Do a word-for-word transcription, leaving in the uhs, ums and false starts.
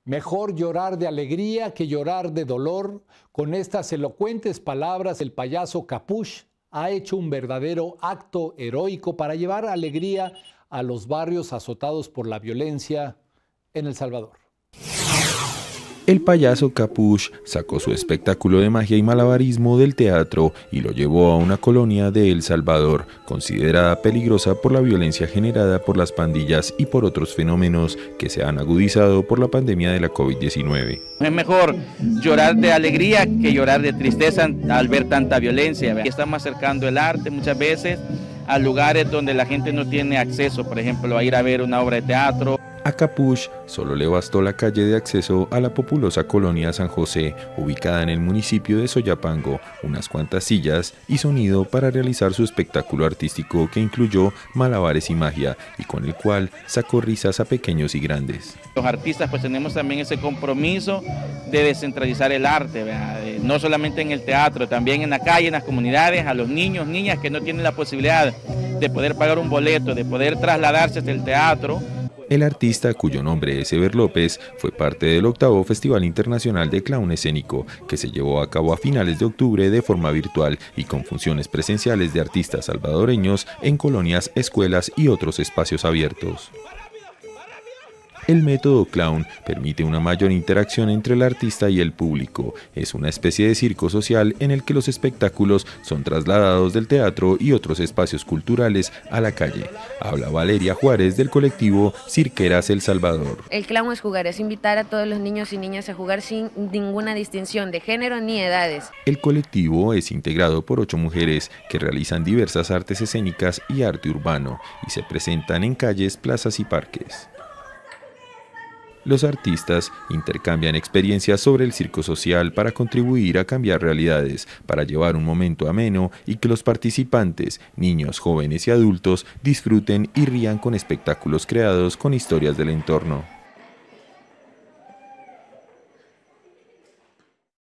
Mejor llorar de alegría que llorar de dolor. Con estas elocuentes palabras, el payaso Capush ha hecho un verdadero acto heroico para llevar alegría a los barrios azotados por la violencia en El Salvador. El payaso Capush sacó su espectáculo de magia y malabarismo del teatro y lo llevó a una colonia de El Salvador, considerada peligrosa por la violencia generada por las pandillas y por otros fenómenos que se han agudizado por la pandemia de la COVID diecinueve. Es mejor llorar de alegría que llorar de tristeza al ver tanta violencia. Estamos acercando el arte muchas veces a lugares donde la gente no tiene acceso, por ejemplo, a ir a ver una obra de teatro. A Capush solo le bastó la calle de acceso a la populosa colonia San José, ubicada en el municipio de Soyapango, unas cuantas sillas y sonido para realizar su espectáculo artístico que incluyó malabares y magia, y con el cual sacó risas a pequeños y grandes. Los artistas pues tenemos también ese compromiso de descentralizar el arte, ¿verdad? No solamente en el teatro, también en la calle, en las comunidades, a los niños, niñas que no tienen la posibilidad de poder pagar un boleto, de poder trasladarse hasta el teatro. El artista, cuyo nombre es Ever López, fue parte del octavo Festival Internacional de Clown Escénico, que se llevó a cabo a finales de octubre de forma virtual y con funciones presenciales de artistas salvadoreños en colonias, escuelas y otros espacios abiertos. El método clown permite una mayor interacción entre el artista y el público. Es una especie de circo social en el que los espectáculos son trasladados del teatro y otros espacios culturales a la calle. Habla Valeria Juárez del colectivo Cirqueras El Salvador. El clown es jugar, es invitar a todos los niños y niñas a jugar sin ninguna distinción de género ni edades. El colectivo es integrado por ocho mujeres que realizan diversas artes escénicas y arte urbano y se presentan en calles, plazas y parques. Los artistas intercambian experiencias sobre el circo social para contribuir a cambiar realidades, para llevar un momento ameno y que los participantes, niños, jóvenes y adultos, disfruten y rían con espectáculos creados con historias del entorno.